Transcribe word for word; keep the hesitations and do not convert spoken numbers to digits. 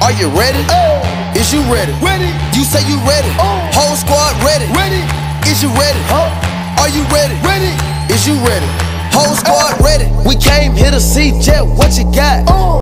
Are you ready? Hey. Is you ready? Ready. You say you ready. Oh. Whole squad ready. Ready. Is you ready? Huh? Are you ready? Ready. Is you ready? Whole squad ready. We came here to see Jet. What you got? Oh.